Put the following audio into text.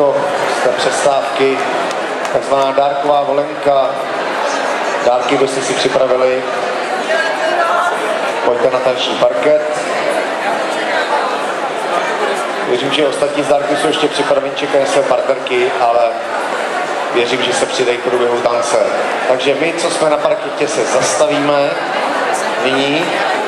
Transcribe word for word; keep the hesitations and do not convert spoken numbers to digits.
teďko z té přestávky, takzvaná dárková volenka. Dárky byste si připravili. Pojďte na tanční parket. Věřím, že ostatní z dárky jsou ještě připraveni, čekají své partnerky, ale věřím, že se přidají k průběhu tance. Takže my, co jsme na parketě, se zastavíme nyní.